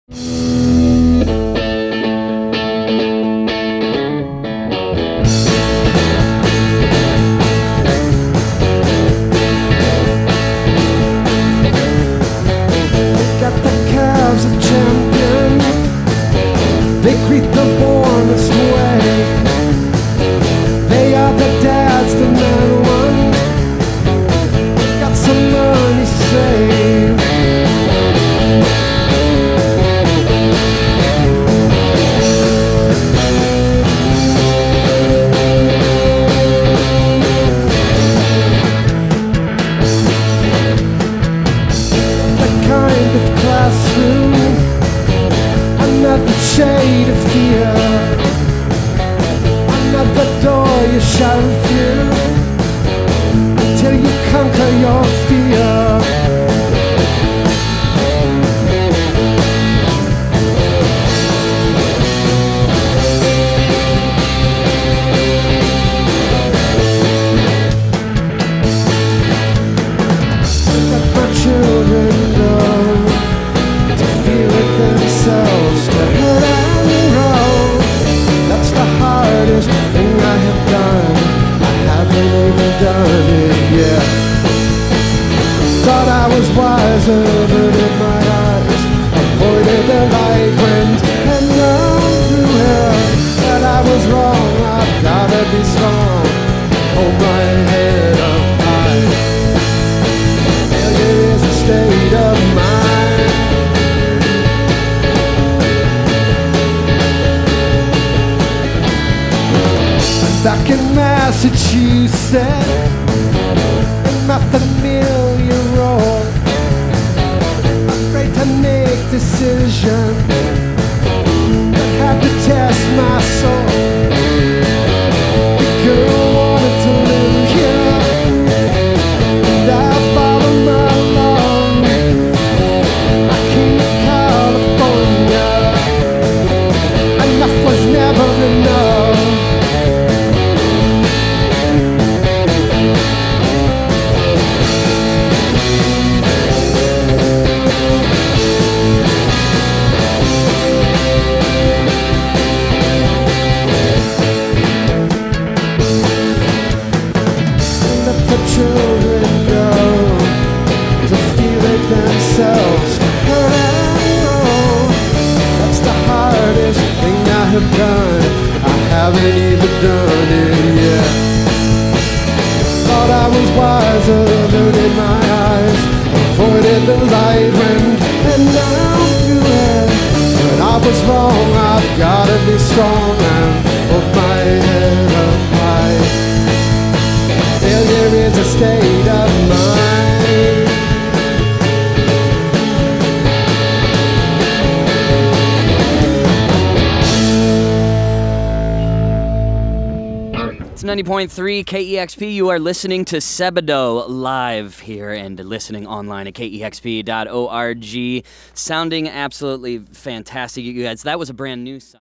Got the calves of champion, they greet the warmest way. They are the dads, the man ones, got some money saved. Classroom, another shade of fear, another door you shout through until you conquer your fear. Let my children know themselves to hurt and roll. That's the hardest thing I have done. I haven't even done it yet. Thought I was wiser, but in my eyes avoided the light wind and run through hell. That I was wrong, I've gotta be strong, hold my head up high. Failure is a state of mind. Back in Massachusetts, I'm at the mill-year-old, afraid to make decisions, but had to test my soul. The girl wanted to live here, and I followed my love. I came to California, enough was never enough. Children go to feel it themselves. That's the hardest thing I have done. I haven't even done it yet. Thought I was wiser, but in my eyes avoided the light wind and now through it. But I was wrong, I've gotta be strong and hold my head up high. Failure is a state of mind. It's 90.3 KEXP. You are listening to Sebadoh live here and listening online at kexp.org. Sounding absolutely fantastic, you guys. That was a brand new song.